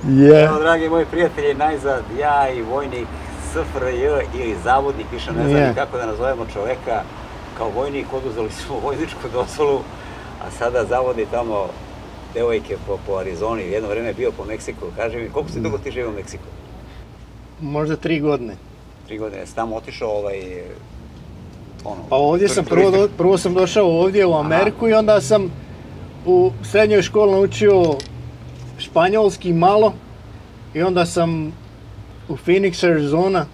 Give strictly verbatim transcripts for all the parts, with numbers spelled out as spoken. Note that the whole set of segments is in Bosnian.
Evo, dragi moji prijatelji, najzad, ja i vojnik S F R J ili zavodnik, više ne znam kako da nazovemo čoveka, kao vojnik oduzeli smo vojničku dozvolu, a sada zavodi tamo devojke po Arizoni, jedno vreme je bio po Meksiku. Kaži mi, koliko si dugo ti živi u Meksiku? Možda tri godine. Tri godine, jesi tamo otišao ovaj... Pa ovdje sam, prvo sam došao ovdje u Ameriku i onda sam u srednjoj školi naučio španjolski malo i onda sam u Phoenix, Arizona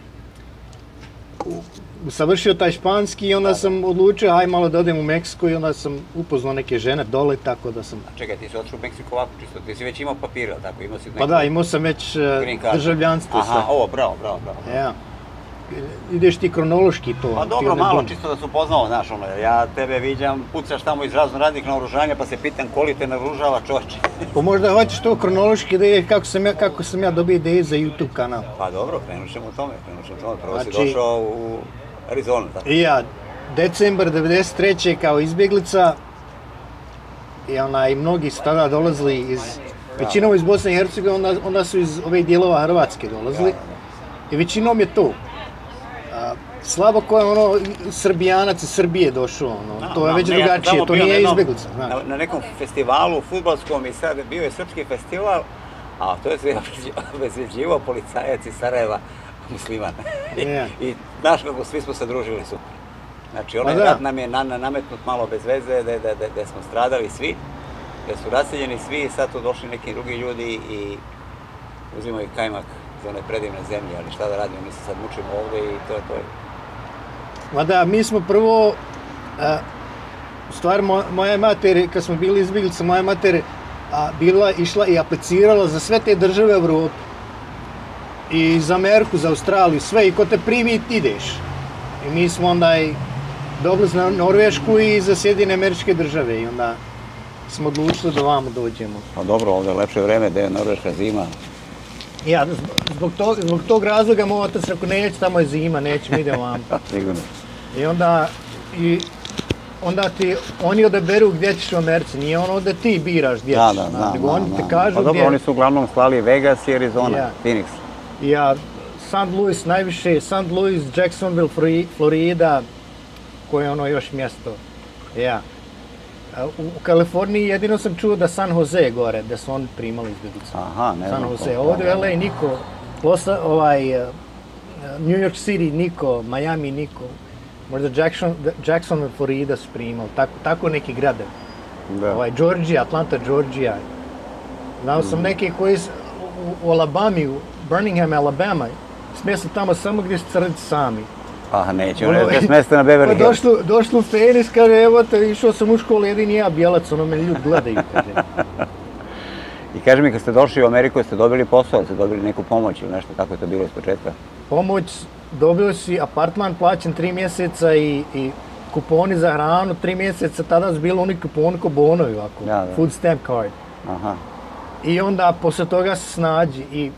usavršio taj španski i onda sam odlučio aj malo da odem u Meksiko i onda sam upoznao neke žene dole, tako da sam... A čekaj, ti si otišao u Meksiko ovako čisto, ti si već imao papira, tako, imao si neku... Pa da, imao sam već državljanstvo. Aha, ovo, bravo, bravo, bravo. Ja. Ideš ti kronološki to. Pa dobro, malo, čisto da se upoznao, znaš, ono, ja tebe viđam, pucaš tamo iz razno radnih naoružanja, pa se pitam koliko te naoružava čovječe. Pa možda hoćeš to kronološki da je kako sam ja dobio ideju za YouTube kanal. Pa dobro, krenut ćemo u tome, krenut ćemo u tome, prvo si došao u Arizonu, tako? I ja, decembar devedeset treće kao izbjeglica i mnogi su tada dolazili iz, većinom iz Bosne i Hercegovine, onda su iz ovih dijelova Hrvatske dolazili i većinom je to. Slabo ko je ono Srbijanac iz Srbije došao, to je već drugačije, to nije izbjeglica. Na nekom festivalu futbalskom i sad bio je srpski festival, a to je sve obezvjeđivao policajac iz Sarajeva, musliman. I znaš kako svi smo se družili super. Znači onaj rat nam je nametnut malo bez veze, gde smo stradali svi, gde su raseljeni svi i sad tu došli neki drugi ljudi i uzimaju kajmak za one predivne zemlje, ali šta da radimo, mi se sad mučimo ovde i to je to. Ma da, mi smo prvo, u stvari moja mater, kad smo bili izbjeglice, moja mater bila, išla i aplicirala za sve te države u Evropi. I za Ameriku, za Australiju, sve, i ko te primi ti ideš. I mi smo onda i dobili za Norvešku i za Sjedinjene Američke Države i onda smo odlučili da vamo dođemo. Pa dobro, ovdje je lepše vreme, gde je Norveška zima. Ja, zbog tog razloga moj otac rekao, neće, tamo je zima, nećemo, idemo vamo. Sigurno. I onda, onda ti, oni odaberu gdje ćeš u Americi, nije ono da ti biraš gdje ćeš. Da, da, da. Pa dobro, oni su uglavnom slali Vegas i Arizona, Phoenix. Ja, Saint Louis najviše, Saint Louis, Jacksonville, Florida, koje je ono još mjesto. Ja. U Kaliforniji jedino sam čuo da San Jose gore, da su oni primali izbjeglice. Aha, ne znam. San Jose, ovdje u L A niko, New York City niko, Miami niko, možda Jacksonville, Florida su primali, tako neki grade. Georgia, Atlanta, Georgia. Znao sam neke koji u Alabami, u Birmingham, Alabama, smjestili tamo samo gdje su crnci sami. Ah, nećemo, ne smjestili na Beverly Hills. Došli u Phoenix, kaže, evo te, išao sam u školu, jedini ja, bijelac, ono me ljudi gledaju, kaže. I kaži mi, kad ste došli u Ameriku, jeste dobili posao, ste dobili neku pomoć ili nešto, kako je to bilo iz početka? Pomoć, dobio si apartman plaćen tri mjeseca i kuponi za hranu, tri mjeseca, tada su bili oni kuponi ko bonovi, ovako, food stamp card. I onda, posle toga se snađi i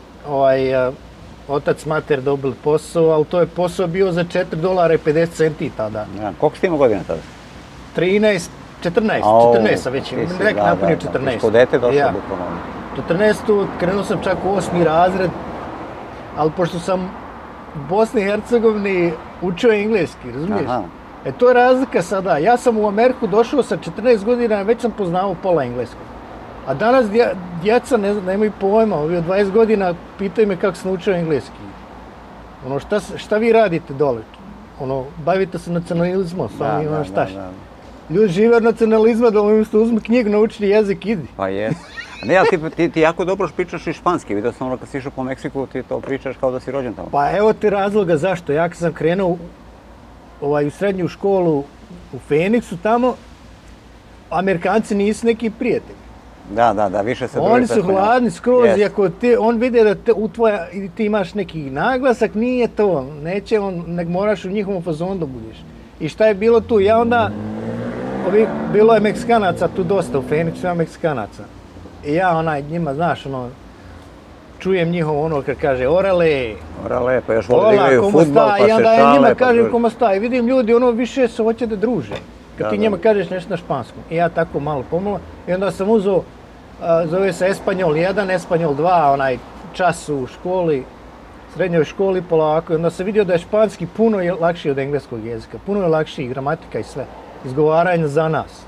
otac, mater dobili posao, ali to je posao bio za četiri dolara i pedeset centi tada. Koliko ste imao godina tada? trinaest, četrnaest, četrnaest sam već imao, nek napunio četrnaest. Isko dete došlo bukvalno. četrnaestu, krenuo sam čak u osmi razred, ali pošto sam u Bosni i Hercegovini učio engleski, razumiješ? E to je razlika sada, ja sam u Ameriku došao sa četrnaest godina, već sam poznao pola engleskog. A danas djeca nemaju pojma, ovi od dvadeset godina pitaju me kako sam naučio engleski. Ono, šta vi radite dole? Ono, bavite se nacionalizmom, samo ima štaš. Ljudi žive od nacionalizma, da umjesto uzmu knjigu, naučni jezik, idi. Pa jes. Ne, ali ti jako dobro pričaš i španski, vidio sam ono kad si išao po Meksiku, ti to pričaš kao da si rođen tamo. Pa evo ti razloga zašto. Ja kad sam krenuo u srednju školu u Phoenixu tamo, Amerikanci nisu neki prijatelji. Da, da, da, više se druži. Oni su hladni skroz i ako on vide da u tvoja, ti imaš neki naglasak, nije to, neće on, nek moraš u njihovom fazonu da budiš. I šta je bilo tu? Ja onda, bilo je Meksikanaca tu dosta u Phoenixu, ja Meksikanaca. I ja onaj njima, znaš, ono, čujem njihovo ono kad kaže orale. Orale, pa još vole da igraju futbol, pa se šale. I onda ja njima kažem koma sta i vidim ljudi ono više se hoće da druže. Kad ti njima kažeš nešto na španskom. I ja tako malo pomalo. I onda sam uzeo zove se Espanjol jedan, Espanjol dva, onaj čas u školi, srednjoj školi polako. I onda sam vidio da je španski puno je lakši od engleskog jezika, puno je lakši i gramatika i sve, izgovaranje za nas.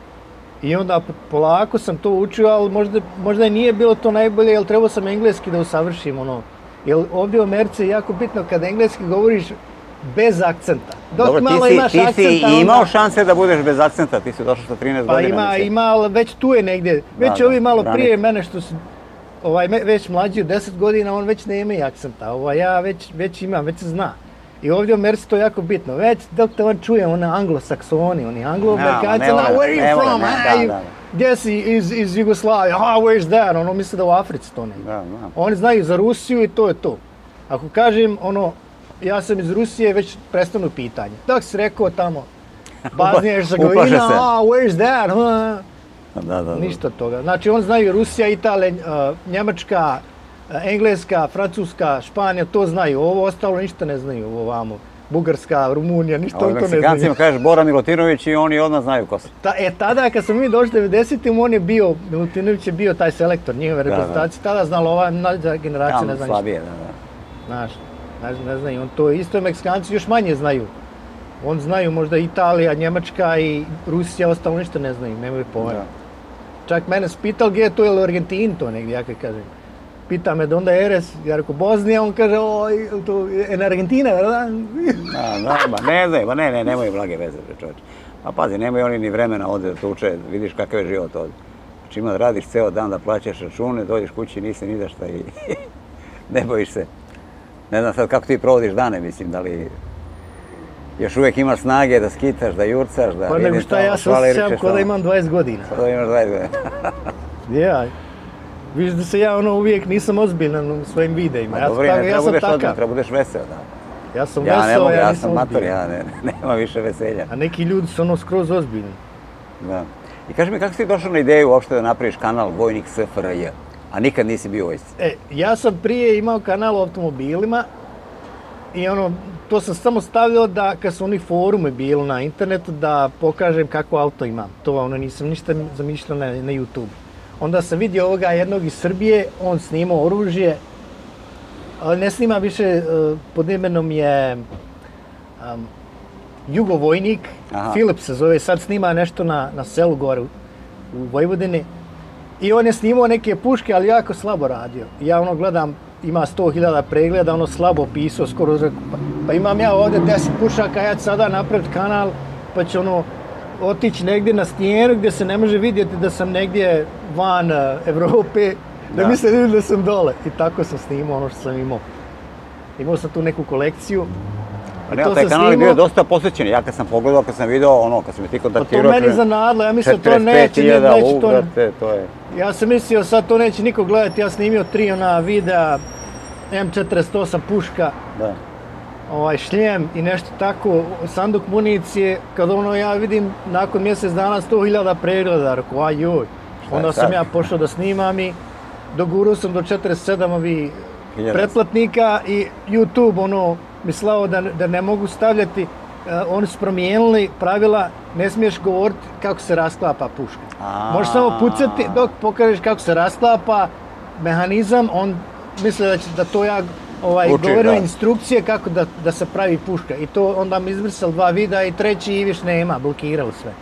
I onda polako sam to učio, ali možda, možda i nije bilo to najbolje, jer trebao sam engleski da usavršim, ono. Jer ovdje u Americi je jako bitno kad engleski govoriš bez akcenta. Dok Dobro, malo ti si, imaš ti akcenta, si onda... imao šanse da budeš bez akcenta, ti si došao sa trinaest pa godina. Pa ima, ima, ali već tu je negdje. Već da, ovi malo branit. prije mene što su ovaj, već mlađi od deset godina, on već nema i akcenta. Ovaj, ja već, već imam, već se zna. I ovdje u Americi to je jako bitno. Već dok te on čuje, one anglosaksoni, oni anglo-amerikanci, no, where are you from? Ne, Hey, da, da. Gdje si iz, iz Jugoslavije? Ah, where's that? Ono misle da u Africi to ne. Da, da. Oni znaju za Rusiju i to je to. Ako kažem, ono, ja sam iz Rusije, već prestanu pitanje. Dok si rekao tamo, Bosnija Hercegovina, ah, where's that? Huh? Da, da, da. Ništa toga. Znači, on znaju Rusija, Italija, uh, Njemačka, uh, Engleska, Francuska, Španija, to znaju. Ovo ostalo ništa ne znaju, ovo vamo. Bugarska, Rumunija, ništa on to ne znaju. Meksikancima kažeš Bora Milutinović i oni odmah znaju ko su. Ta, e, tada kad smo mi došli devedesetim on je bio, Milutinović je bio taj selektor njihove reprezentacije, tada znalo ova mlađa generacija ne zna ništa. Slabije, da, da. Znaš, ne znaju, on to isto Meksikanci još manje znaju. On znaju možda Italija, Njemačka i Rusija, ostalo ništa ne znaju, nemaju pojma. Čak mene spital gdje je to, je li u Argentini to negdje, ja kad kažem. Pita me da onda eres, ja rekao Bosnija, on kaže, oj, to je Argentina, da? Da, da, ne znaju, ba ne, ne, nemaju blage veze, čovječe. A pazi, nemaju oni ni vremena ovdje da te uče, vidiš kakav je život ovdje. Znači ima da radiš ceo dan, da plaćaš račune, dođeš kući, nisi ni za šta i ne bojiš se. Ne znam sad kako ti provodiš dane, mislim, da li još uvijek imaš snage da skitaš, da jurcaš, da... Pa nego šta, ja se osjećam ko da imam dvadeset godina. Ko da imaš dvadeset godina. Ja, vidiš da se ja ono uvijek nisam ozbiljan u svojim videima. Ja dobro, ne treba budeš odmah, treba budeš veseo, da. Ja sam veseo, ja Ja nisam sam mator, ozbiljan. ja nema više veselja. A neki ljudi su ono skroz ozbiljni. Da. I kaži mi, kako si došao na ideju uopšte da napraviš kanal Vojnik S F R J, a nikad nisi bio u vojsci? E, ja sam prije imao kanal o automobilima i ono, to sam samo stavljao da, kad su oni forume bili na internetu, da pokažem kako auto imam. To ono, nisam ništa zamišljao na, na YouTube. Onda sam vidio ovoga jednog iz Srbije, on snimao oružje, ali ne snima više, uh, pod imenom je um, Jugovojnik, Aha. Filip se zove, sad snima nešto na, na selu gore u, u Vojvodini. I on je snimao neke puške, ali jako slabo radio. Ja ono gledam, ima sto hiljada pregleda, ono slabo pisao, skoro rekao, pa, pa imam ja ovdje deset pušaka, ja ću sada napraviti kanal, pa ću ono otići negdje na stijenu gdje se ne može vidjeti da sam negdje van uh, Evrope, da, da mi se vidi da sam dole. I tako sam snimao ono što sam imao. Imao sam tu neku kolekciju. Pa nema, taj kanal je bio dosta posvećen. Ja kad sam pogledao, kad sam video, ono, kad sam mi ti kontaktirao... Pa to meni zanadlo, ja mislio to neće, neće to... Brate, to je... Ja sam mislio sad to neće niko gledati, ja snimio tri ona videa, M četrdeset osam puška, da. Ovaj šljem i nešto tako, sanduk municije, kad ono ja vidim nakon mjesec dana sto hiljada pregleda, rekao aj joj. Onda sam ja pošao da snimam i dogurao sam do četrdeset sedam ovi pretplatnika i YouTube ono mislao da, da ne mogu stavljati, uh, oni su promijenili pravila, ne smiješ govoriti kako se rasklapa puška. Možeš samo pucati dok pokažeš kako se rasklapa mehanizam, on misle da, će, da to ja ovaj, govorim instrukcije kako da, da se pravi puška. I to onda mi izbrisali dva videa i treći i više nema, blokirali sve.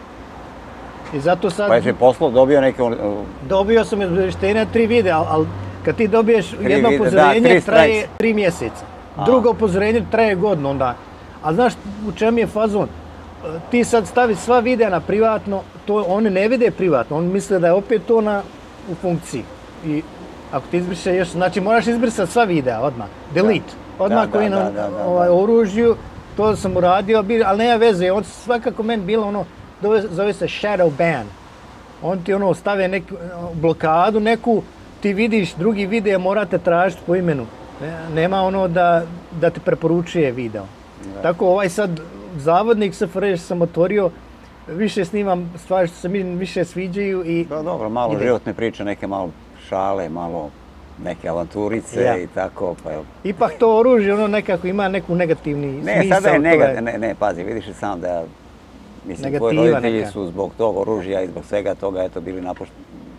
I zato sad... Pa jesi poslao, dobio neke... Dobio sam izvještenja tri videa, ali al kad ti dobiješ jedno vide, upozorenje da, traje tri mjeseca. A. Drugo upozorenje traje godinu onda. A znaš u čemu je fazon? Ti sad stavi sva videa na privatno, to oni ne vide privatno, oni misle da je opet to na, u funkciji. I ako ti izbriše još, znači moraš izbrisati sva videa odmah, delete, da. Odmah da, koji da, na da, da, ovaj, oružju, to sam uradio, ali nema veze, on svakako meni bilo ono, zove se shadow ban. On ti ono stave neku blokadu neku, ti vidiš drugi video, morate tražiti po imenu. Nema ono da, da ti preporučuje video. Da. Tako ovaj sad zavodnik S F R J sam otvorio, više snimam stvari što se mi više sviđaju i... Da, dobro, malo ide. Životne priče, neke malo šale, malo neke avanturice ja. I tako, pa jel... Ipak to oružje, ono nekako ima neku negativni ne, smisao. Ne, sada je negativno, ne, ne, pazi, vidiš i sam da... Mislim, tvoji roditelji neka. Su zbog tog oružja i zbog svega toga, eto, bili napušteni,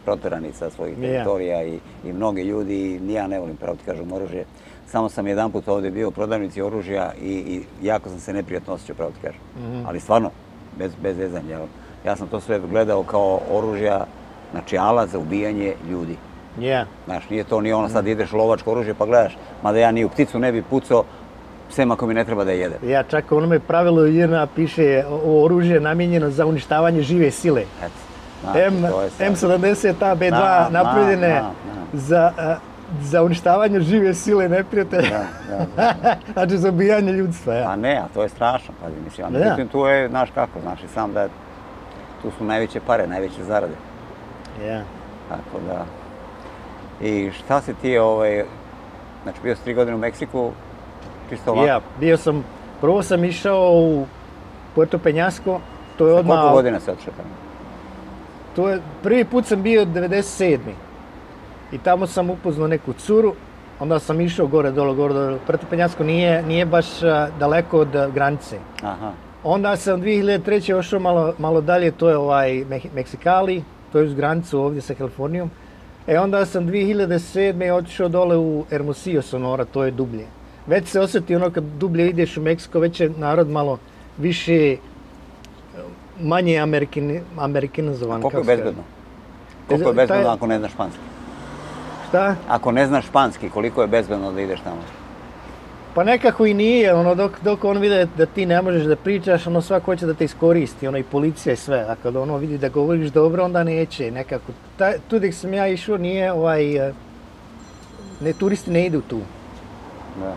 proterani sa svojih teritorija i, i mnogi ljudi, i ja ne volim, pravo ti kažem, oružje. Samo sam jedan put ovdje bio u prodavnici oružja i, i jako sam se neprijatno osjećao, pravo ti kažem. Mm-hmm. Ali stvarno, bez, bez vezanja. Ja sam to sve gledao kao oružja, znači alat za ubijanje ljudi. Yeah. Znaš, nije to ni ono sad ideš lovačko oružje pa gledaš, mada ja ni u pticu ne bi pucao, sem ako mi ne treba da jede. Ja čak u onome pravilu J N A piše o oružje namijenjeno za uništavanje žive sile. Eto, znači, M sedamdeset A B dva na, napravljene na, na, na. za, za uništavanje žive sile neprijatelja. Da, da, da. Znači za ubijanje ljudstva. Ja. A ne, a to je strašno, pazi, mislim. A međutim, tu je, znaš kako, znači sam da tu su najveće pare, najveće zarade. Ja. Tako da. I šta si ti, ovaj, znači bio si tri godine u Meksiku, čisto ovako? Ja, bio sam, prvo sam išao u Puerto Peñasco, to je odmah... Koliko godina se otišao tamo? To je, prvi put sam bio devedeset sedmi I tamo sam upoznao neku curu, onda sam išao gore, dole, gore, dole. Puerto Peñasco nije, nije baš daleko od granice. Aha. Onda sam dvije hiljade treće ošao malo, malo dalje, to je ovaj Meksikali, to je uz granicu ovdje sa Kalifornijom. E onda sam dvije hiljade sedme otišao dole u Hermosillo, Sonora, to je dublje. Već se osjeti ono kad dublje ideš u Meksiko, već je narod malo više, manje amerikin, amerikanizovan. Koliko je bezbedno? Koliko je bezbedno ako ne znaš španski? Šta? Ako ne znaš španski, koliko je bezbedno da ideš tamo? Pa nekako i nije, ono, dok, dok on vidi da ti ne možeš da pričaš, ono svako hoće da te iskoristi, ono i policija i sve, a kad ono vidi da govoriš dobro, onda neće, nekako. Ta, tu gdje sam ja išao nije, ovaj, ne, turisti ne idu tu. Da.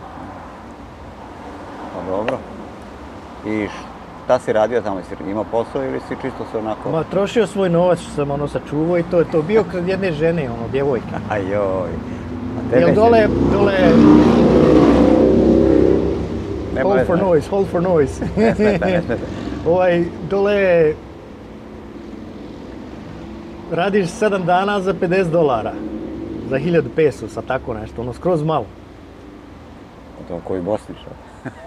Pa dobro. I šta si radio tamo? Si imao posao ili si čisto se onako... Ma, trošio svoj novac što sam ono sačuvao i to je to. Bio kod jedne žene, ono, djevojke. Ajoj. Jel dole, dole... Hold for noise, hold for noise. Ne smeta, ne smeta. Ovaj, dole... Radiš sedam dana za pedeset dolara. Za hiljadu peso, sa tako nešto, ono, skroz malo. To koji Bosni, što?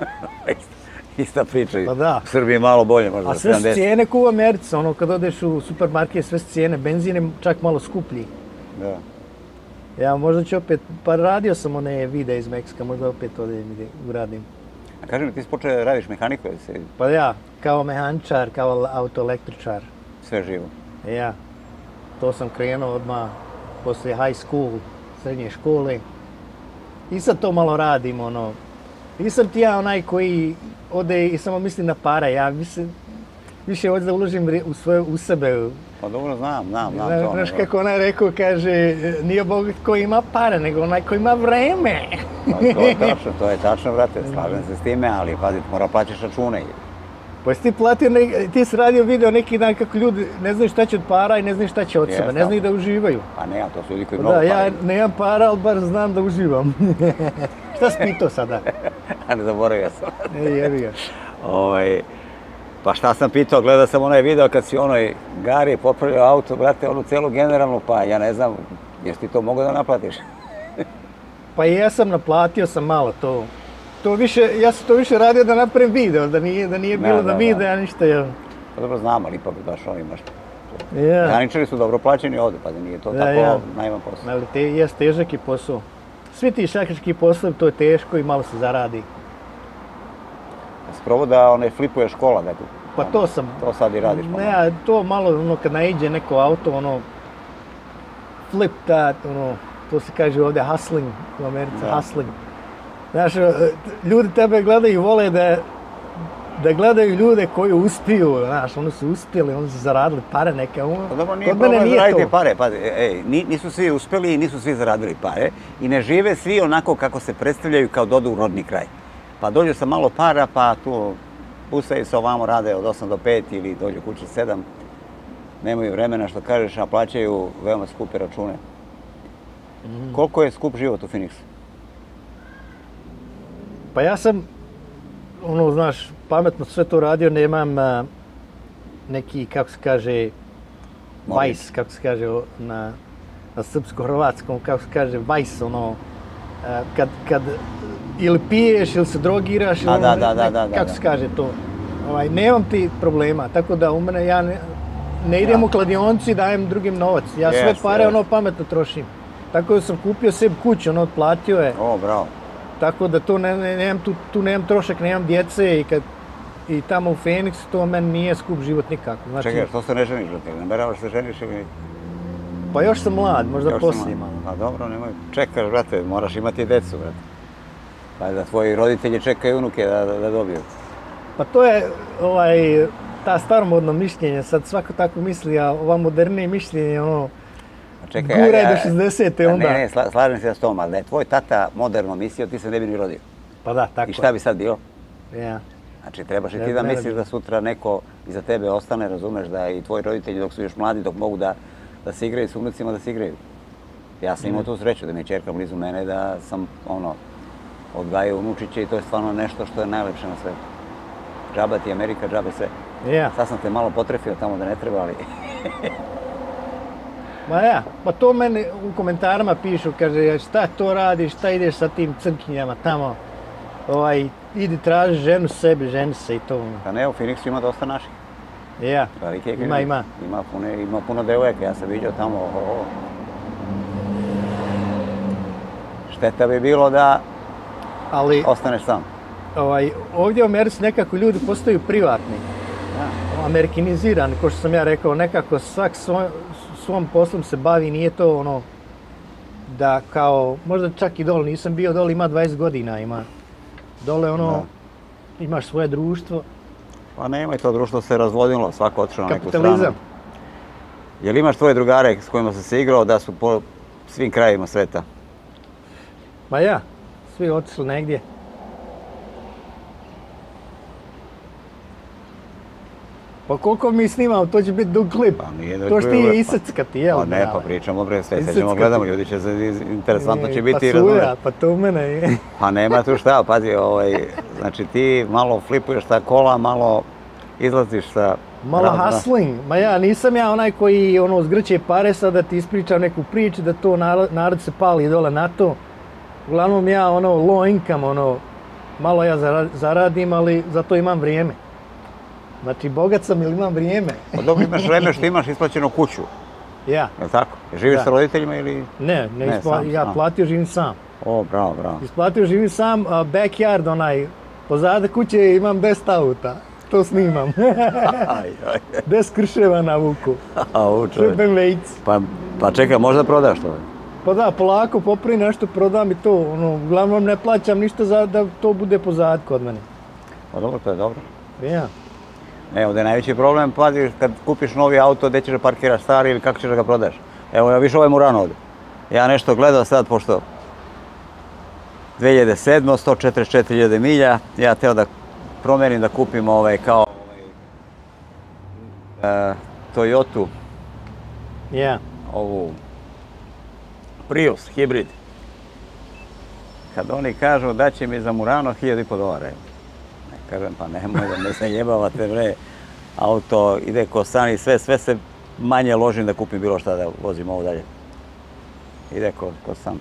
Ista priča. Pa da. U Srbiji je malo bolje, možda za sedamdeset. A sve su cijene kao u Americi, ono, kad odeš u supermarket, sve su cijene, benzin je čak malo skuplji. Da. Ja možda ću opet, pa radio sam one videe iz Meksika, možda opet ovdje uradim. A kaži mi, ti si počeo radiš mehaniku ili se... Pa ja, kao mehaničar, kao autoelektričar. Sve živo? Ja. To sam krenuo odmah poslije high school, srednje škole. I sad to malo radim, ono. Nisam ti ja onaj koji ode i samo mislim na pare, ja mislim, više hoću da uložim u, svoje, u sebe. Pa dobro, znam, znam, znam to. Znaš kako onaj rekao, kaže, nije Bog koji ima pare, nego onaj koji ima vreme. Pa to je tačno, to je tačno, vrate, slažem se s time, ali pazit, mora plaćaš račune. Pa si ti platio, ne, ti si radio video neki dan kako ljudi ne znaju šta će od para i ne znaju šta će od sebe, ne znaju da uživaju. Pa ne, a to su ljudi koji mnogo para. Da, ja nemam para, ali bar znam da uživam. Šta si pitao sada? A ne zaboravio sam. E, jebi ga. Ovaj, pa šta sam pitao, gledao sam onaj video kad si onoj Gari popravio auto, brate, onu celu generalnu, pa ja ne znam, jesi ti to mogo da naplatiš? Pa jesam, naplatio sam malo to. To više, ja sam to više radio da napravim video, da nije, da nije bilo da, da, da videa, ništa. Ja. Pa dobro znam, ali ipak baš ono imaš. Ja. Mehaničari su dobro plaćeni ovdje, pa da nije to ja, tako ja. najman posao. Ali te, jes težak je posao. Svi ti šakarski poslovi, to je teško i malo se zaradi. Sprovo da onaj flipuje škola neku. Pa to sam. To sad i radiš. Ne, a to malo, ono, kad naiđe neko auto, ono, flip that, ono, to se kaže ovdje hustling u Americi, da. Hustling. Znaš, ljudi tebe gledaju i vole da, da gledaju ljude koji uspiju, znaš, oni su uspjeli, oni su zaradili pare neke. Pa dobro, nije problem zaraditi pare, pa, ej, nisu svi uspjeli i nisu svi zaradili pare i ne žive svi onako kako se predstavljaju kao dodu u rodni kraj. Pa dođu sa malo para, pa tu busaju se ovamo, rade od osam do pet ili dođu kući sedam, nemaju vremena što kažeš, a plaćaju veoma skupe račune. Mm. Koliko je skup život u Phoenixu? Pa ja sam, ono, znaš, pametno sve to radio, nemam uh, neki, kako se kaže, vajs, kako se kaže na, na srpsko-hrvatskom, kako se kaže, vajs, ono, uh, kad, kad ili piješ ili se drogiraš, ili, A, da, da, da, ne, da, kako da, se kaže to. Ovaj, nemam ti problema, tako da u mene, ja, ne, ne idem u kladionici i dajem drugim novac. Ja sve pare ono pametno trošim. Tako da sam kupio sebi kuću, ono otplatio je. O, bravo. Tako da tu, ne, ne, nemam, tu, tu nemam trošak, nemam djece i, kad, i tamo u Feniksu to meni nije skup život nikako. Znači, čekaj, što se ne ženiš do tega? Ne beravaš se ženiš ili... Pa još sam mlad, možda još poslije malo. Pa dobro, nemoj, čekaš, brate, moraš imati djecu, brate. Pa da tvoji roditelji čekaju unuke da, da, da dobiju. Pa to je ovaj, ta staromodno mišljenje, sad svako tako misli, a ova modernije mišljenje, ono, čekaj, guraj ja, ja, do šezdesete onda. Ne, ne, sla, slažem se s tom, ali da je tvoj tata moderno mislio, ti se ne bi ni rodio. Pa da, tako. I šta bi sad bilo? Ja. Znači, trebaš i ti da misliš da sutra neko iza tebe ostane, razumeš, da i tvoji roditelji dok su još mladi, dok mogu da, da se igraju s unucima, da se igraju. Ja sam imao tu sreću da mi je čerka blizu mene, da sam, ono, odgajao unučiće i to je stvarno nešto što je najlepše na svetu. Džaba ti Amerika, džabe sve. Ja. Sad sam te malo potrefio tamo da ne treba, ali... Ma ja, pa to meni u komentarima pišu, kaže, šta to radiš, šta ideš sa tim crnkinjama tamo, ovaj, idi traži ženu sebi, ženi se i to. Pa ne, u Phoenixu ima dosta naših. Ja, ima, ima. Ima puno, ima puno devojaka, ja sam vidio tamo, o, šteta bi bilo da ali, ostaneš sam. Ovaj, ovdje u Americi nekako ljudi postaju privatni, ja. Amerikanizirani, ko što sam ja rekao, nekako svak svoj, svom poslom se bavi, nije to ono da kao, možda čak i dole, nisam bio dole, ima dvadeset godina, ima dole ono, da. Imaš svoje društvo. Pa nema i to društvo se razvodilo, svako otišao na neku stranu. Kapitalizam. Jel imaš tvoje drugare s kojima sam se igrao da su po svim krajevima sveta? Ma ja, svi otišli negdje. Pa koliko mi snimamo, to će biti dug klip. Pa nije dug to što ti je isackati, jel? Pa ne, pa pričamo bre, sve se ćemo gledamo, ljudi će se, interesantno će biti. Pa suja, pa to u mene je. Pa nema tu šta, pazi, ovaj, znači ti malo flipuješ ta kola, malo izlaziš sa... Malo hustling, ma ja, nisam ja onaj koji ono zgrće pare sad da ti ispričam neku priču, da to narod, narod se pali dole na to. Uglavnom ja ono low income, ono, malo ja zaradim, ali za to imam vrijeme. Znači, bogat sam ili imam vrijeme. Pa dobro, imaš vreme što imaš isplaćenu kuću. Ja. Je li tako? Živiš sa roditeljima ili... Ne, ne, ne ispla... sam, ja sam. platio živim sam. O, bravo, bravo. Isplatio živim sam, a backyard, onaj, pozada kuće imam deset auta. To snimam. aj, aj. Deset krševa na vuku. A, u čovječ. Šepem vejc. Pa, pa čekaj, možda prodaš to? Pa da, polako, popri nešto prodam i to. Ono, uglavnom ne plaćam ništa za da to bude pozad kod mene. Pa dobro, to je dobro. Ja. Ne, ovdje je najveći problem, pazi, kad kupiš novi auto, gdje ćeš da parkiraš stari ili kako ćeš da ga prodaš. Evo, ja više ovaj Murano ovdje. Ja nešto gledao sad, pošto dvije hiljade sedme, sto četrdeset četiri hiljade milja, ja teo da promenim, da kupim ovaj, kao ovaj, uh, Toyotu, yeah. ovu Prius, hibrid. Kad oni kažu da će mi za Murano hiljadu i po dolara. Kažem, pa nemoj da me se jebavate, bre, auto ide ko san i sve, sve se manje ložim da kupim bilo šta da vozim ovo dalje. Ide ko, ko san.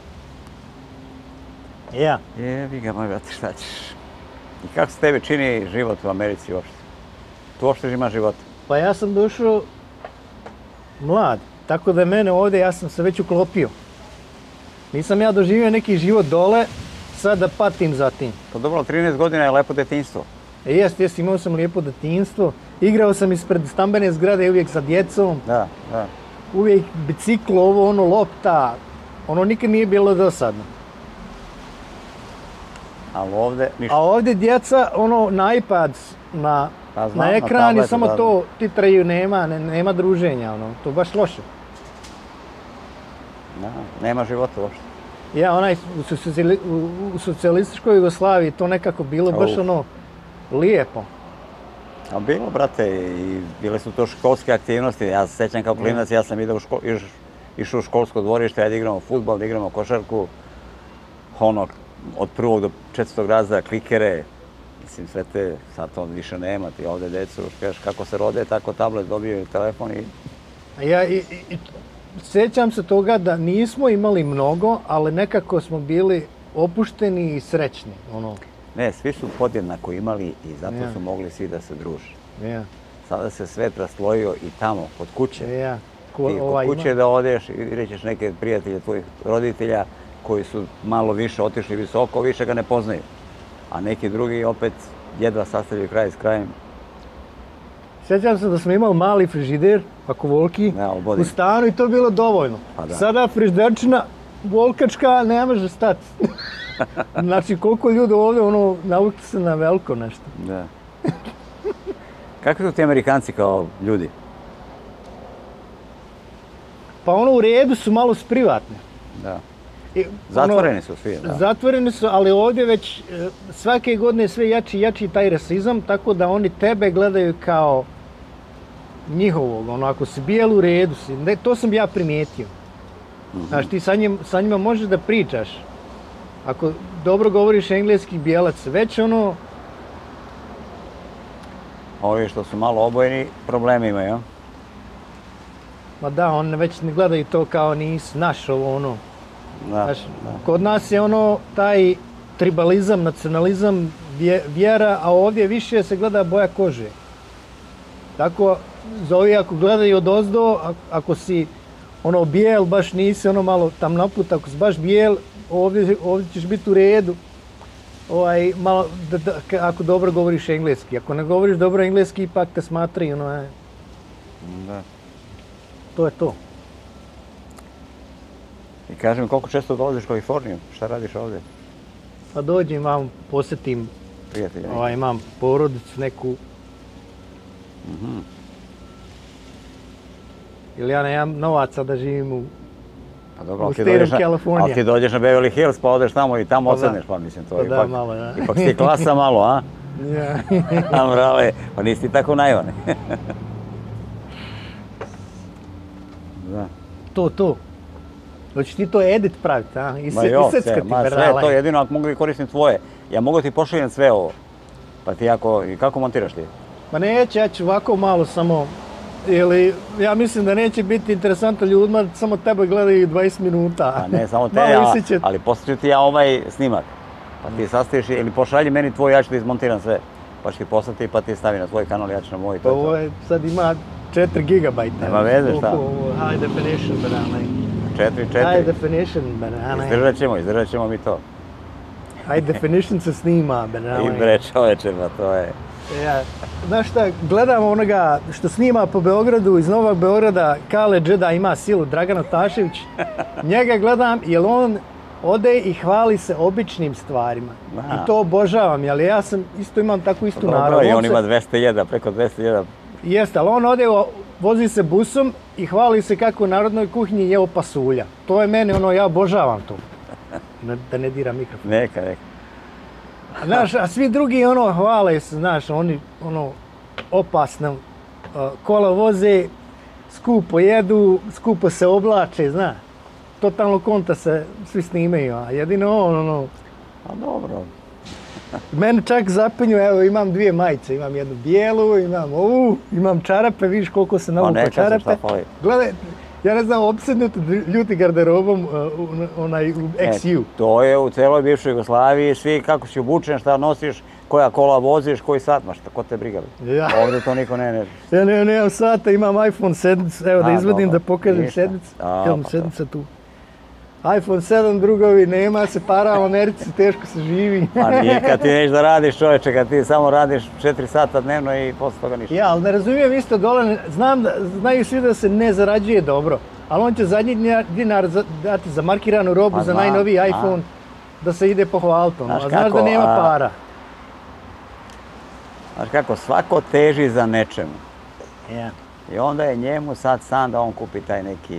Ja. Jebi ga, moj brate, šta ćeš? I kako se tebi čini život u Americi uopšte? Tu uopšte ima života? Pa ja sam došao mlad, tako da mene ovdje, ja sam se već uklopio. Nisam ja doživio neki život dole, sad da patim za tim. Pa dobro, trinaest godina je lepo detinjstvo. E, jest, jest, imao sam lijepo detinjstvo. Igrao sam ispred stambene zgrade uvijek sa djecom. Da, da. Uvijek biciklo, ovo, ono, lopta. Ono nikad nije bilo dosadno. Ali ovdje ništa. A ovdje djeca, ono, na iPad, na, pa znam, na ekran i samo da, to titraju, nema, ne, nema druženja, ono, to baš loše. Da, nema života uopšte. Ja, onaj, u, socijali, u, u socijalističkoj Jugoslaviji to nekako bilo baš ono lijepo. A bilo, brate, i bile su to školske aktivnosti. Ja se sjećam kao klinac, ja sam idao u ško, iš, išao u školsko dvorište, da igramo fudbal, da igramo košarku. Ono, od prvog do četvrtog razreda klikere. Mislim, sve te, sad to više nema, ti ovdje decu, kažeš kako se rode, tako tablet dobiju telefon i... Ja, i, i, sjećam se toga da nismo imali mnogo, ali nekako smo bili opušteni i srećni. Ono. Ne, svi su podjednako imali i zato ja. su mogli svi da se druže. Ja. sada se svet raslojio i tamo, kod kuće. Ja. Ko, ti kod kuće ima. Da odeš i vidjet ćeš neke prijatelje tvojih roditelja koji su malo više otišli visoko, više ga ne poznaju. A neki drugi opet jedva sastavljaju kraj s krajem. Sjećam se da smo imali mali frižider, ako volki, u stanu i to je bilo dovoljno. Pa da. Sada frižiderčina, volkačka, ne može stati. Znači, koliko ljudi ovdje, ono, navučite se na veliko nešto. Da. Kakvi su ti Amerikanci kao ljudi? Pa ono, u redu su malo privatni. Da. I, zatvoreni ono, su svi, da. Zatvoreni su, ali ovdje već svake godine sve jači i jači taj rasizam, tako da oni tebe gledaju kao njihovog. Ono, ako si bijel u redu si, ne, to sam ja primijetio. Mm-hmm. Znaš, ti sa, njim, sa njima možeš da pričaš. Ako dobro govoriš engleski, bijelac, već ono... Ovi što su malo obojeni, problemi imaju. Ma da, oni već ne gledaju to kao nisi naš ovo ono. Da, znaš, da. Kod nas je ono taj tribalizam, nacionalizam, vjera, a ovdje više se gleda boja kože. Tako, za ovi ako gledaju od ozdo, ako si ono bijel, baš nisi ono malo tam naput, ako si baš bijel, ovdje, ovdje ćeš biti u redu. Ovaj, malo, da, da, ako dobro govoriš engleski. Ako ne govoriš dobro engleski, ipak te smatraju, ono je. Da. To je to. I kaži mi, koliko često dolaziš u Kaliforniju? Šta radiš ovdje? Pa dođem vam, posjetim. Prijatelja. Ovaj, imam porodicu neku. Mm-hmm. Jer ja nemam novaca da živim u, pa dobro, u State of California. Ali ti dođeš na Beverly Hills pa odeš tamo i tamo pa osedneš, pa mislim to. Pa ipak, da, malo, ja. Ipak si klasa malo, a? Ja. A mrale, pa nisi ti tako naivan. Da. To, to. Hoćeš ti to edit praviti, a? I ma jo, sve, ma sve to jedino ako mogu i koristim tvoje. Ja mogu ti pošaljem sve ovo. Pa ti ako, i kako montiraš ti? Pa neće, ja ću ovako malo samo, ili ja mislim da neće biti interesantno ljudima, samo tebe gledaju dvadeset minuta. Pa ne, samo te, ja, ali poslije ti ja ovaj snimak. Pa ti sastaviš ili pošalji meni tvoj, ja ću ti izmontiram sve. Pa ću ti poslati pa ti stavi na tvoj kanal, ja ću na moj. Pa ovo je, sad ima četiri gigabajta. Nema veze, šta? High definition, banana. četiri, četiri. High definition, banana. Izdržat ćemo, izdržat ćemo mi to. High definition se snima, banana. I bre čoveče, pa to je... Ja, znaš šta, gledam onoga što snima po Beogradu, iz Novog Beograda, Kale Džeda ima silu, Dragan Otašević. Njega gledam jer on ode i hvali se običnim stvarima. Aha. I to obožavam, jer ja sam isto imam takvu istu dobro, narav. I on ima dvesta jedan, preko dvesta jedan. Jeste, ali on ode, vozi se busom i hvali se kako u narodnoj kuhinji jeo pasulja. To je meni ono, ja obožavam to. Da ne dira mikrofon. Neka, neka. Znaš, a svi drugi ono hvale se, znaš, oni ono opasno uh, kola voze, skupo jedu, skupo se oblače, znaš. Totalno konta se svi snimaju, a jedino on, ono... A dobro. Mene čak zapinju, evo imam dvije majice, imam jednu bijelu, imam ovu, imam čarape, vidiš koliko se navuko čarape. Gledaj, ja ne znam, opsednuti ljuti garderobom uh, onaj u X U. E, to je u celoj bivšoj Jugoslaviji, svi kako si obučen, šta nosiš, koja kola voziš, koji sat, ma šta, ko te briga? Ja. Ovdje to niko ne ne... Ja ne, nemam sata, imam iPhone sedmicu, evo a, da izvadim dobro, da pokažem sedmicu. Imam sedmica tu. iPhone sedam, drugovi, nema se para u Americi, teško se živi. Pa nije kad ti neš da radiš, čovječe, kad ti samo radiš četiri sata dnevno i posle toga ništa. Ja, ali ne razumijem isto dole, znam da, znaju svi da se ne zarađuje dobro, ali on će zadnji dinar dati za markiranu robu, pa za znam, najnoviji iPhone, a? Da se ide pohvaliti, a znaš kako, da nema a... para. Znaš kako, svako teži za nečemu. Ja. I onda je njemu sad sam da on kupi taj neki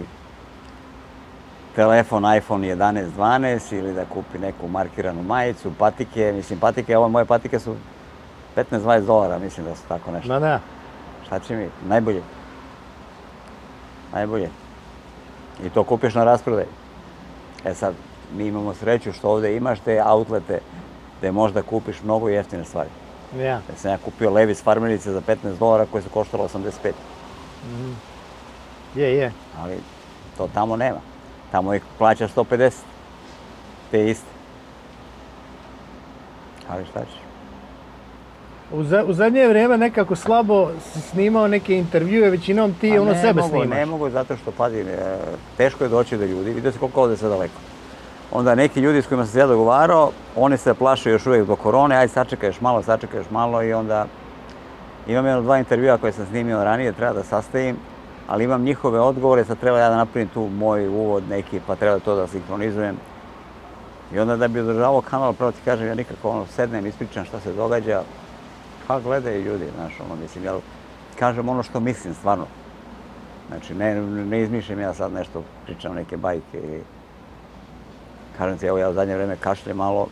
telefon iPhone jedanaest dvanaest ili da kupi neku markiranu majicu, patike, mislim patike, ove moje patike su petnaest dvadeset dolara, mislim da su tako nešto. Ma da. Šta će mi? Najbolje. Najbolje. I to kupiš na rasprodaj. E sad, mi imamo sreću što ovdje imaš te outlete gdje možda kupiš mnogo jeftine stvari. Ja. Ja sam ja kupio Levi's farmerice za petnaest dolara koje su koštalo osamdeset pet. Mm. Je, je. Ali to tamo nema. Tamo ih plaća sto pedeset. Te iste. Ali šta ćeš? U zadnje vrijeme nekako slabo si snimao neke intervjue, većinom ti ono sebe snimaš. Ne mogu, zato što, pazi, teško je doći do ljudi, vidio se koliko ovdje sve daleko. Onda neki ljudi s kojima sam se ja dogovarao, oni se plaše još uvijek do korone, ajde sačekaj još malo, sačekaj još malo i onda imam jedno dva intervjua koje sam snimio ranije, treba da sastavim, ali imam njihove odgovore, sad treba ja da napravim tu moj uvod neki, pa treba to da sinhronizujem. I onda da bi održavao kanal, pravo ti kažem, ja nikako ono sednem, ispričam šta se događa, pa gledaju ljudi, znaš, ono, mislim, jel, kažem ono što mislim, stvarno. Znači, ne, ne izmišljam ja sad nešto, pričam neke bajke ili... Kažem ti, evo ja u zadnje vreme kašljem malo.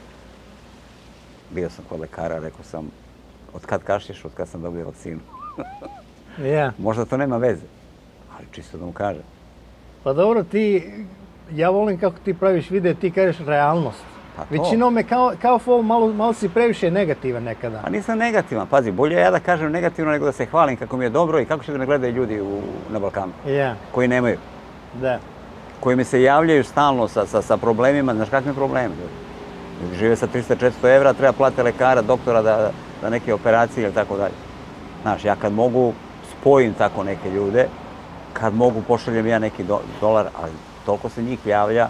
Bio sam kod lekara, rekao sam, od kad kašlješ, od kad sam dobio vakcinu. Ja. Možda to nema veze, ali čisto da mu kažem. Pa dobro, ti, ja volim kako ti praviš video, ti kažeš realnost. Pa to. Većinom me kao, kao fol, malo, malo si previše negativan nekada. A nisam negativan, pazi, bolje ja da kažem negativno nego da se hvalim kako mi je dobro i kako će da me gledaju ljudi u, na Balkanu. Ja. Koji nemaju. Da. Koji mi se javljaju stalno sa, sa, sa problemima, znaš kakvi problemi? Žive sa trista do četiristo evra, treba plate lekara, doktora da, da neke operacije ili tako dalje. Znaš, ja kad mogu spojim tako neke ljude, kad mogu pošaljem ja neki do, dolar, ali toliko se njih javlja,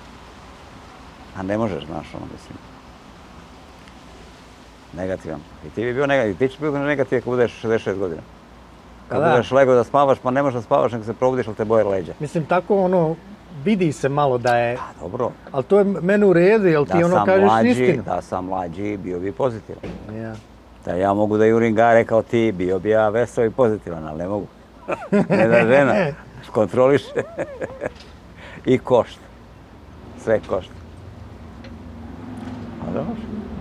a ne možeš, znaš, ono, mislim. Negativan. I ti bi bio negativan, ti ćeš bio negativan kad budeš šezdeset šest godina. Kad da. budeš legao da spavaš, pa ne možeš da spavaš, nego se probudiš, ali te boje leđa. Mislim, tako ono, vidi se malo da je... Pa, dobro. Ali to je meni u redu, jel ti da ono kažeš mlađi, istinu? Da sam mlađi, bio bi pozitivan. Ja. Da ja mogu da jurim gare kao ti, bio bi ja vesel i pozitivan, ali ne mogu. Ne da žena, kontroliše. I košta. Sve košta. A dobro.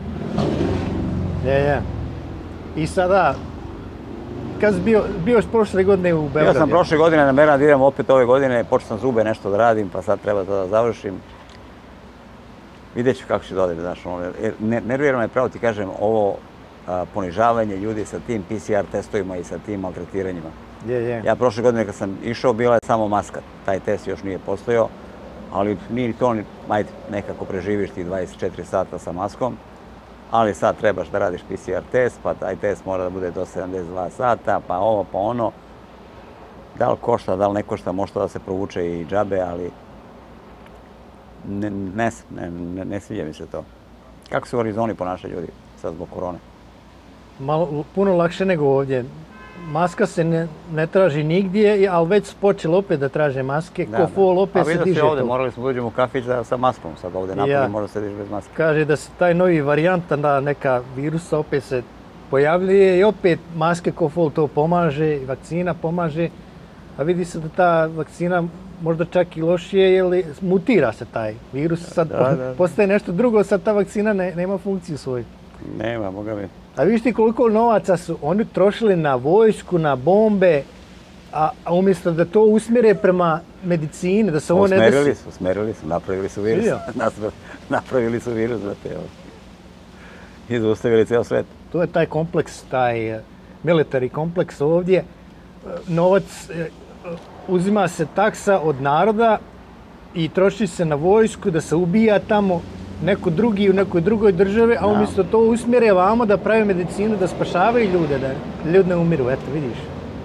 Je, je. I sada, kad si bio, bio si prošle godine u Beogradu? Bio sam prošle godine nameran da idem opet ove godine, počeo sam zube nešto da radim, pa sad treba to da završim. Vidjet ću kako će da odem, znaš, ono, ne, nervira me, pravo ti kažem, ovo a, ponižavanje ljudi sa tim P C R testovima i sa tim maltretiranjima. Je, je. Ja prošle godine kad sam išao, bila je samo maska, taj test još nije postojao, ali nije to, ajde, nekako preživiš ti dvadeset četiri sata sa maskom, ali sad trebaš da radiš P C R test, pa taj test mora da bude do sedamdeset dva sata, pa ovo, pa ono. Da li košta, da li ne košta, možda da se provuče i džabe, ali ne, ne, ne, ne sviđa mi se to. Kako se u Arizoni ponašaju ljudi sad zbog korone? Malo, puno lakše nego ovdje. Maska se ne, ne traži nigdje, ali već su počeli opet da traže maske, da, ko fol opet se diže to. A vidio se ovdje, morali smo da uđemo u kafić da, sa maskom, sad ovdje napolje ja. Možda se diže bez maske. Kaže da se taj novi varijanta da neka virusa opet se pojavljuje i opet maske ko fol to pomaže, vakcina pomaže, a vidi se da ta vakcina možda čak i lošije, jer mutira se taj virus, sad da, da. Postaje nešto drugo, sad ta vakcina ne, nema funkciju svoju. Nema, moga mi. A vidiš ti koliko novaca su oni trošili na vojsku, na bombe, a, a umjesto da to usmjere prema medicini, da se ovo ne desi... Usmerili su, usmerili su, napravili su virus. Napravili su virus, znate, evo. I zaustavili cijel svet. To je taj kompleks, taj military kompleks ovdje. Novac, uzima se taksa od naroda i troši se na vojsku da se ubija tamo neko drugi u nekoj drugoj državi, a umjesto to usmjere vamo da pravi medicinu, da spašavaju ljude, da ljudi ne umiru, eto, vidiš.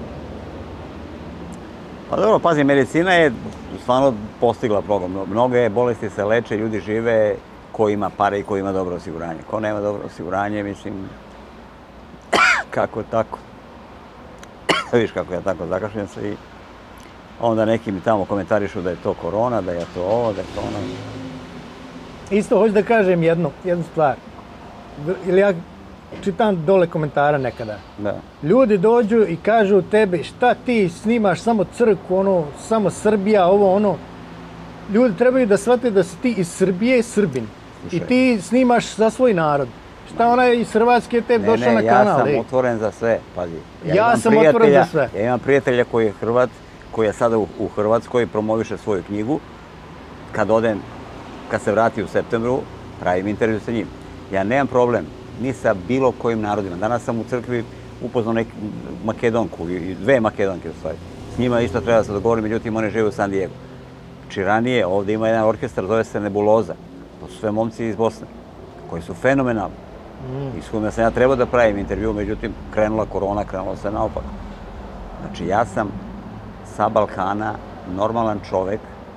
Pa dobro, pazi, medicina je stvarno postigla program. Mnoge bolesti se leče, ljudi žive ko ima pare i ko ima dobro osiguranje. Ko nema dobro osiguranje, mislim, kako je tako. Vidiš kako ja tako zakašljam se i onda neki mi tamo komentarišu da je to korona, da je to ovo, da je to ono. Isto hoću da kažem jednu, jednu stvar. Ili ja čitam dole komentara nekada. Da. Ljudi dođu i kažu tebi šta ti snimaš samo crkvu, ono, samo Srbija, ovo, ono. Ljudi trebaju da shvate da si ti iz Srbije Srbin. Slušaj. I ti snimaš za svoj narod. Šta onaj iz Hrvatske tebi došao na kanal? Ne, ne, ja sam otvoren za sve, pazi. Ja, ja sam otvoren za sve. Ja imam prijatelja koji je Hrvat, koji je sada u, u Hrvatskoj, promoviše svoju knjigu. Kad odem, kad se vrati u septembru, pravim intervju sa njim. Ja nemam problem ni sa bilo kojim narodima. Danas sam u crkvi upoznao neku Makedonku, i dve Makedonke u stvari. S njima isto treba da se dogovorim, međutim one žive u San Diego. Znači ranije ovdje ima jedan orkestar, zove se Nebuloza. To su sve momci iz Bosne, koji su fenomenalni. I s kojima sam ja trebao da pravim intervju, međutim, krenula korona, krenulo se naopak. Znači, ja sam sa Balkana normalan čovek,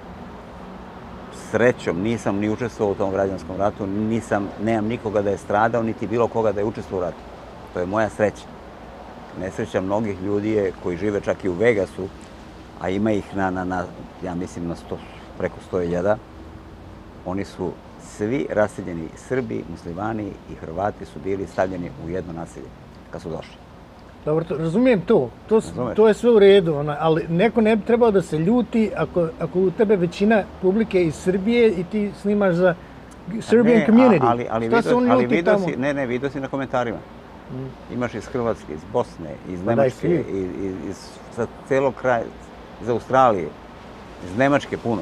srećom nisam ni učestvovao u tom građanskom ratu, nisam, nemam nikoga da je stradao, niti bilo koga da je učestvovao u ratu. To je moja sreća. Nesreća mnogih ljudi je koji žive čak i u Vegasu, a ima ih na, na, na ja mislim, na sto, preko sto hiljada. Oni su svi raseljeni, Srbi, muslimani i Hrvati su bili stavljeni u jedno naselje kad su došli. Dobro, to, razumijem to. To, to je sve u redu, ona, ali neko ne bi trebao da se ljuti ako, ako u tebe većina publike iz Srbije i ti snimaš za Serbian ne, community. Ali, ali, Šta vidio, se on ali ljuti vidio tamo? si, ne, ne, vidio si na komentarima. Mm. Imaš iz Hrvatske, iz Bosne, iz Pa Nemačke, daj, iz, iz, iz sa celog kraja, iz Australije, iz Nemačke puno.